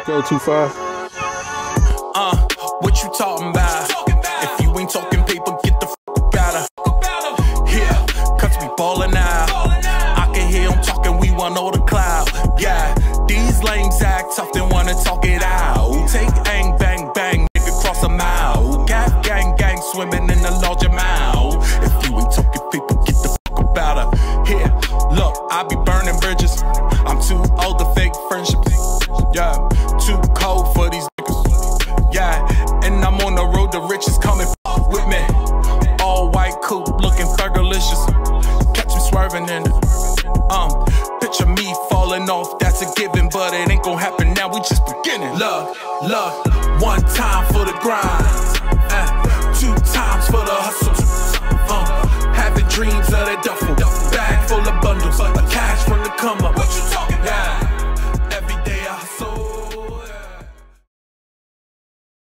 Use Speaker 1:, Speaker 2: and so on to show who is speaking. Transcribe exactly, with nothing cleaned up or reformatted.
Speaker 1: Go too far.
Speaker 2: Uh, what you talking about? If you ain't talking paper, get the f out of here. Cause we ballin' out. I can hear them talking, we want all the cloud. Yeah, these lames act tough, they wanna talk it out. Take aim, bang, bang, nigga cross a mile. Cat gang, gang, swimming in a large amount. If you ain't talking paper, get the f out of here. Look, I be burning bridges. I'm too old to fake friendships. Yeah, too cold for these niggas. Yeah, and I'm on the road, the riches coming with me. All white coupe, looking fergalicious. Catch me swerving in it. Um, picture me falling off, that's a given, but it ain't gonna happen now, we just beginning. Look, look, one time for the grind, uh, two times for the hustle. Uh, having dreams of that duffel, bag full of bundles, a cash from the come up.